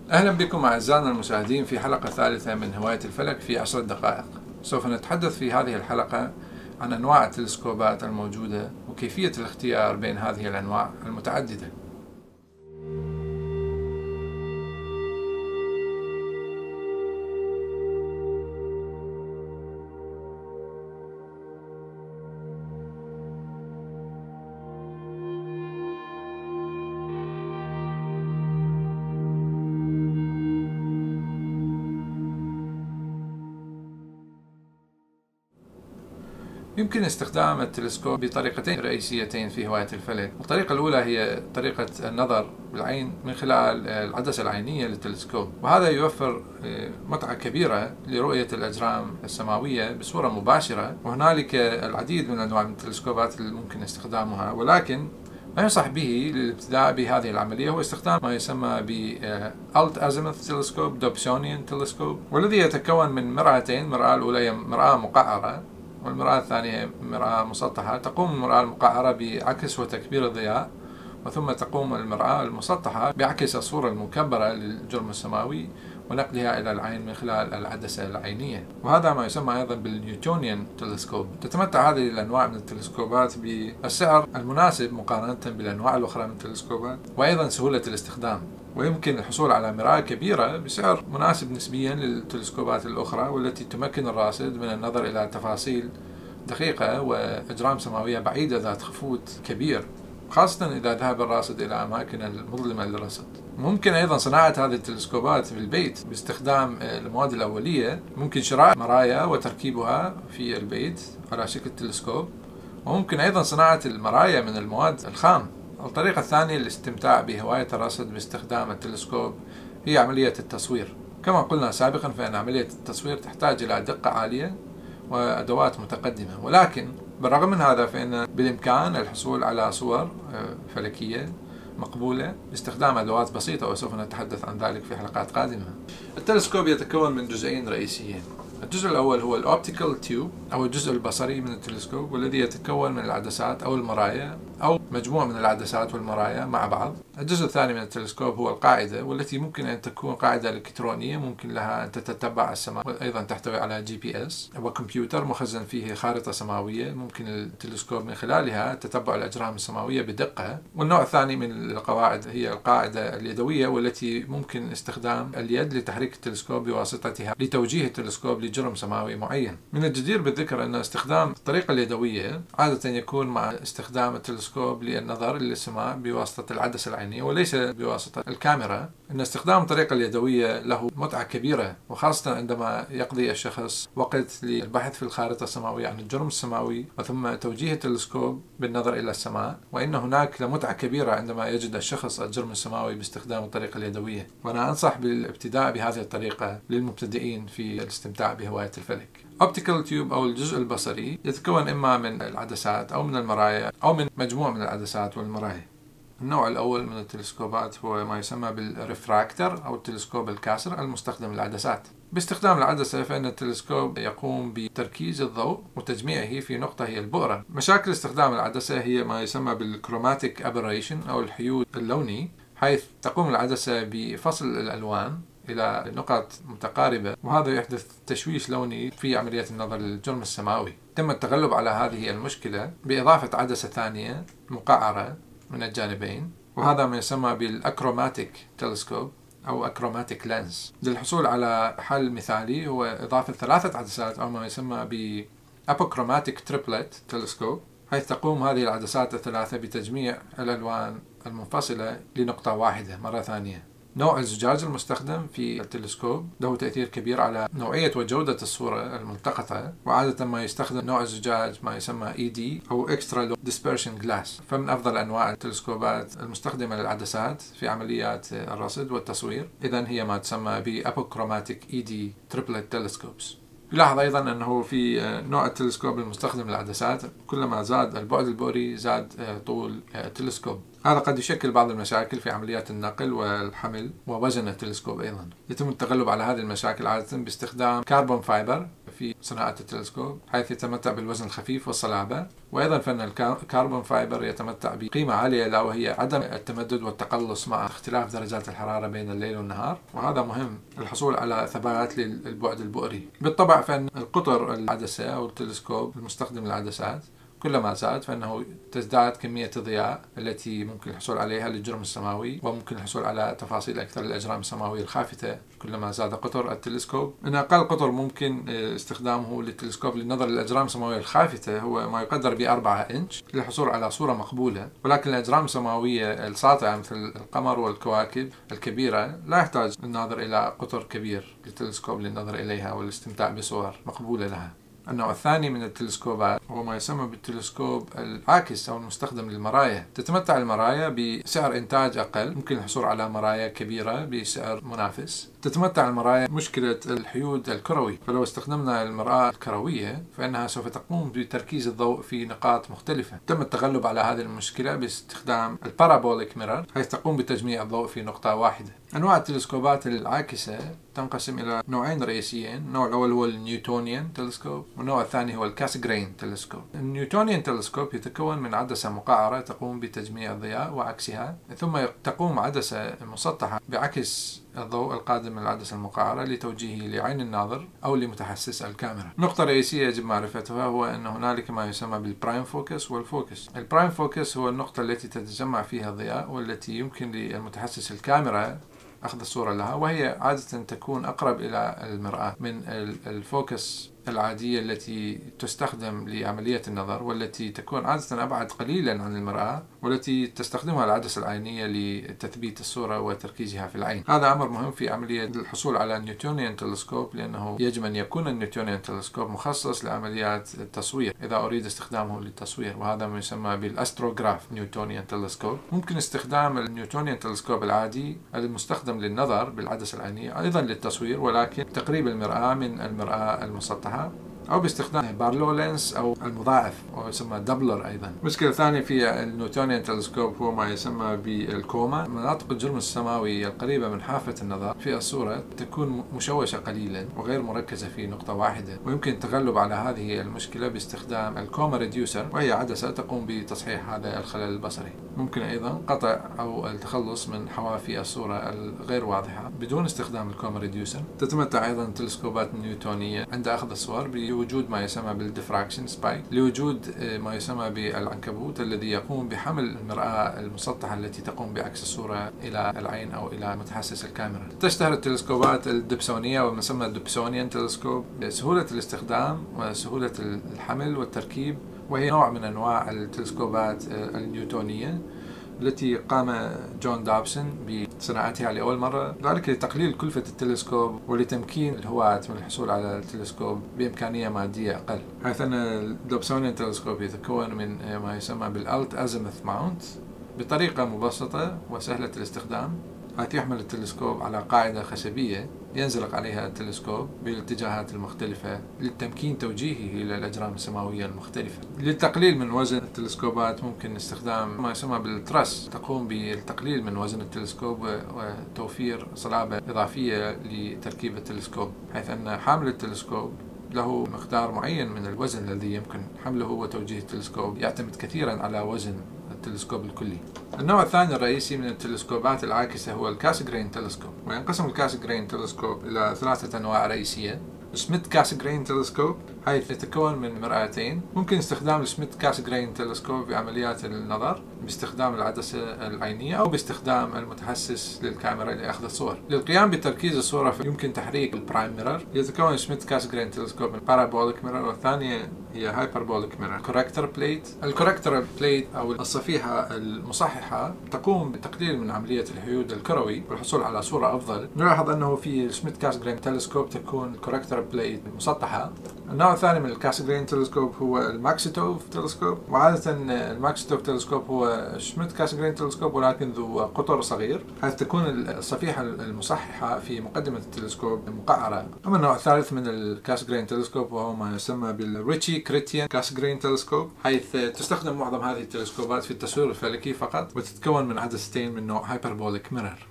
أهلا بكم أعزائنا المشاهدين في حلقة ثالثة من هواية الفلك في 10 دقائق. سوف نتحدث في هذه الحلقة عن أنواع التلسكوبات الموجودة وكيفية الاختيار بين هذه الأنواع المتعددة. يمكن استخدام التلسكوب بطريقتين رئيسيتين في هواية الفلك. الطريقة الأولى هي طريقة النظر بالعين من خلال العدسة العينية للتلسكوب، وهذا يوفر متعة كبيرة لرؤية الأجرام السماوية بصورة مباشرة. وهنالك العديد من أنواع التلسكوبات اللي ممكن استخدامها، ولكن ما ينصح به للابتداء بهذه العملية هو استخدام ما يسمى ب Alt Azimuth Telescope Dobsonian Telescope، والذي يتكون من مرآتين. المرآة الأولى هي مرآة مقعرة، والمرآة الثانية مرآة مسطحة. تقوم المرآة المقعرة بعكس وتكبير الضياء، وثم تقوم المرآة المسطحة بعكس الصورة المكبرة للجرم السماوي ونقلها إلى العين من خلال العدسة العينية، وهذا ما يسمى أيضا بالنيوتونيان تلسكوب. تتمتع هذه الأنواع من التلسكوبات بالسعر المناسب مقارنة بالأنواع الأخرى من التلسكوبات، وأيضا سهولة الاستخدام، ويمكن الحصول على مرآة كبيرة بسعر مناسب نسبيا للتلسكوبات الأخرى، والتي تمكن الراصد من النظر إلى تفاصيل دقيقة وأجرام سماوية بعيدة ذات خفوت كبير، خاصة إذا ذهب الراصد إلى أماكن المظلمة للرصد. ممكن أيضا صناعة هذه التلسكوبات في البيت باستخدام المواد الأولية. ممكن شراء مرايا وتركيبها في البيت على شكل تلسكوب، وممكن أيضا صناعة المرايا من المواد الخام. الطريقة الثانية للاستمتاع بهواية الرصد باستخدام التلسكوب هي عملية التصوير. كما قلنا سابقا، فإن عملية التصوير تحتاج إلى دقة عالية وأدوات متقدمة، ولكن بالرغم من هذا فإن بالإمكان الحصول على صور فلكية مقبولة باستخدام أدوات بسيطة، وسوف نتحدث عن ذلك في حلقات قادمة. التلسكوب يتكون من جزئين رئيسيين. الجزء الأول هو الأوبتيكال تيوب أو الجزء البصري من التلسكوب، والذي يتكون من العدسات أو المرايا أو مجموعة من العدسات والمرايا مع بعض. الجزء الثاني من التلسكوب هو القاعدة، والتي ممكن أن تكون قاعدة إلكترونية ممكن لها أن تتتبع السماء، وأيضا تحتوي على GPS وكمبيوتر مخزن فيه خارطة سماوية ممكن التلسكوب من خلالها تتبع الأجرام السماوية بدقة. والنوع الثاني من القواعد هي القاعدة اليدوية، والتي ممكن استخدام اليد لتحريك التلسكوب بواسطتها لتوجيه التلسكوب لجرم سماوي معين. من الجدير بالذكر أن استخدام الطريقة اليدوية عادة يكون مع استخدام التلسكوب للنظر للسماء بواسطة العدسة العينية وليس بواسطة الكاميرا. أن استخدام الطريقة اليدوية له متعة كبيرة، وخاصة عندما يقضي الشخص وقت للبحث في الخارطة السماوية عن الجرم السماوي وثم توجيه التلسكوب بالنظر إلى السماء، وإن هناك لمتعة كبيرة عندما يجد الشخص الجرم السماوي باستخدام الطريقة اليدوية. وأنا أنصح بالابتداء بهذه الطريقة للمبتدئين في الاستمتاع بهواية الفلك. Optical Tube أو الجزء البصري يتكون إما من العدسات أو من المرايا أو من مجموعة من العدسات والمرايا. النوع الأول من التلسكوبات هو ما يسمى بالريفراكتر أو التلسكوب الكاسر المستخدم للعدسات. باستخدام العدسة فإن التلسكوب يقوم بتركيز الضوء وتجميعه في نقطة هي البؤرة. مشاكل استخدام العدسة هي ما يسمى بالكروماتيك أبريشن أو الحيود اللوني، حيث تقوم العدسة بفصل الألوان إلى نقاط متقاربة، وهذا يحدث تشويش لوني في عملية النظر للجرم السماوي. تم التغلب على هذه المشكلة بإضافة عدسة ثانية مقعرة من الجانبين، وهذا ما يسمى بالأكروماتيك تلسكوب أو أكروماتيك لينز. للحصول على حل مثالي هو إضافة 3 عدسات أو ما يسمى بأبوكروماتيك تريبلت تلسكوب، حيث تقوم هذه العدسات الثلاثة بتجميع الألوان المنفصلة لنقطة واحدة مرة ثانية. نوع الزجاج المستخدم في التلسكوب له تأثير كبير على نوعية وجودة الصورة الملتقطة، وعادة ما يستخدم نوع الزجاج ما يسمى ED أو Extra Low Dispersion Glass. فمن أفضل أنواع التلسكوبات المستخدمة للعدسات في عمليات الرصد والتصوير إذن هي ما تسمى ب Apochromatic ED Triplet Telescopes. يلاحظ أيضا أنه في نوع التلسكوب المستخدم للعدسات كلما زاد البعد البؤري زاد طول التلسكوب. هذا قد يشكل بعض المشاكل في عمليات النقل والحمل ووزن التلسكوب أيضا. يتم التغلب على هذه المشاكل عادة باستخدام كربون فايبر في صناعة التلسكوب، حيث يتمتع بالوزن الخفيف والصلابة. وأيضا فإن الكربون فايبر يتمتع بقيمة عالية لا وهي عدم التمدد والتقلص مع اختلاف درجات الحرارة بين الليل والنهار، وهذا مهم للحصول على ثبات للبعد البؤري. بالطبع فإن القطر العدسة أو التلسكوب المستخدم للعدسات كلما زاد فإنه تزداد كمية الضياء التي ممكن الحصول عليها للجرم السماوي، وممكن الحصول على تفاصيل أكثر للأجرام السماوية الخافتة كلما زاد قطر التلسكوب. من أقل قطر ممكن استخدامه للتلسكوب للنظر للأجرام السماوية الخافتة هو ما يقدر ب4 إنش للحصول على صورة مقبولة، ولكن الأجرام السماوية الساطعة مثل القمر والكواكب الكبيرة لا يحتاج الناظر إلى قطر كبير للتلسكوب للنظر إليها والاستمتاع بصور مقبولة لها. النوع الثاني من التلسكوبات هو ما يسمى بالتلسكوب العاكس أو المستخدم للمرايا. تتمتع المرايا بسعر إنتاج أقل، ممكن الحصول على مرايا كبيرة بسعر منافس. تتمتع المرايا مشكلة الحيود الكروي، فلو استخدمنا المرآة الكروية فإنها سوف تقوم بتركيز الضوء في نقاط مختلفة. تم التغلب على هذه المشكلة باستخدام البارابوليك ميرور، حيث تقوم بتجميع الضوء في نقطة واحدة. أنواع التلسكوبات العاكسة تنقسم إلى نوعين رئيسيين. النوع الأول هو النيوتونيان تلسكوب، والنوع الثاني هو الكاسجرين تلسكوب. النيوتونيان تلسكوب يتكون من عدسة مقعرة تقوم بتجميع الضياء وعكسها، ثم تقوم عدسة مسطحة بعكس الضوء القادم من العدسة المقعرة لتوجيهه لعين الناظر أو لمتحسس الكاميرا. نقطة رئيسية يجب معرفتها هو أن هنالك ما يسمى بالبرايم فوكس والفوكس. البرايم فوكس هو النقطة التي تتجمع فيها الضياء والتي يمكن للمتحسس الكاميرا أخذ الصورة لها، وهي عادة تكون أقرب إلى المرآة من الفوكس العادية التي تستخدم لعملية النظر، والتي تكون عادة أبعد قليلا عن المرآة، والتي تستخدمها العدسة العينية لتثبيت الصورة وتركيزها في العين. هذا أمر مهم في عملية الحصول على نيوتونيان تلسكوب، لأنه يجب أن يكون النيوتونيان تلسكوب مخصص لعمليات التصوير إذا أريد استخدامه للتصوير، وهذا ما يسمى بالأستروغراف نيوتونيان تلسكوب. ممكن استخدام النيوتونيان تلسكوب العادي المستخدم للنظر بالعدسة العينية أيضا للتصوير، ولكن تقريب المرآة من المرآة المسطحة، أو باستخدام بارلو لينس أو المضاعف ويسمى دبلر. أيضا مشكلة ثانية في النيوتونيان تلسكوب هو ما يسمى بالكوما. مناطق الجرم السماوي القريبة من حافة النظر في الصورة تكون مشوشة قليلا وغير مركزة في نقطة واحدة، ويمكن التغلب على هذه المشكلة باستخدام الكوما ريديوسر، وهي عدسة تقوم بتصحيح هذا الخلل البصري. ممكن أيضا قطع أو التخلص من حوافي الصورة الغير واضحة بدون استخدام الكوما ريديوسر. تتمتع أيضا التلسكوبات النيوتونية عند أخذ الصور بوجود ما يسمى بالديفراكشن سبايك، لوجود ما يسمى بالعنكبوت الذي يقوم بحمل المرآة المسطحة التي تقوم بعكس الصورة إلى العين أو إلى متحسس الكاميرا. تشتهر التلسكوبات الدبسونية وما يسمى الدبسونيان تلسكوب بسهولة الاستخدام وسهولة الحمل والتركيب، وهي نوع من أنواع التلسكوبات النيوتونية التي قام جون دابسون بصناعتها لأول مرة، ذلك لتقليل كلفة التلسكوب ولتمكين الهواة من الحصول على التلسكوب بإمكانية مادية أقل. حيث أن الدوبسونيان تلسكوب يتكون من ما يسمى بالألت أزيموث ماونت بطريقة مبسطة وسهلة الاستخدام، حيث يحمل التلسكوب على قاعدة خشبية ينزلق عليها التلسكوب بالاتجاهات المختلفة لتمكين توجيهه إلى الأجرام السماوية المختلفة. للتقليل من وزن التلسكوبات ممكن استخدام ما يسمى بالترس، تقوم بالتقليل من وزن التلسكوب وتوفير صلابة إضافية لتركيب التلسكوب، حيث أن حامل التلسكوب له مقدار معين من الوزن الذي يمكن حمله وتوجيه التلسكوب، يعتمد كثيرا على وزن التلسكوب الكلي. النوع الثاني الرئيسي من التلسكوبات العاكسة هو الكاسجرين تلسكوب، وينقسم الكاسجرين تلسكوب إلى 3 أنواع رئيسية. سميث كاسجرين تلسكوب حيث يتكون من مرآتين. ممكن استخدام السميث كاسجرين تلسكوب في عمليات النظر باستخدام العدسة العينية أو باستخدام المتحسس للكاميرا لأخذ الصور. للقيام بتركيز الصورة يمكن تحريك البرايم ميرور. يتكون سميث كاسجرين تلسكوب من بارابوليك ميرور، والثانية هي هايبربوليك ميرور. كوركتر بليت. الكوركتر بليت أو الصفيحة المصححة تقوم بتقليل من عملية الحيود الكروي والحصول على صورة أفضل. نلاحظ أنه في سميث كاسجرين تلسكوب تكون الكوركتر بليت مسطحة النوع الثاني من الكاسجرين تلسكوب هو الماكسيتوف تلسكوب. وعادة الماكسيتوف تلسكوب هو شميت كاسجرين تلسكوب ولكن ذو قطر صغير، حيث تكون الصفيحة المصححة في مقدمة التلسكوب مقعرة. أما النوع الثالث من الكاسجرين تلسكوب وهو ما يسمى بالريتشي كريتيان كاسجرين تلسكوب، حيث تستخدم معظم هذه التلسكوبات في التصوير الفلكي فقط، وتتكون من عدستين من نوع هايبربوليك ميرور.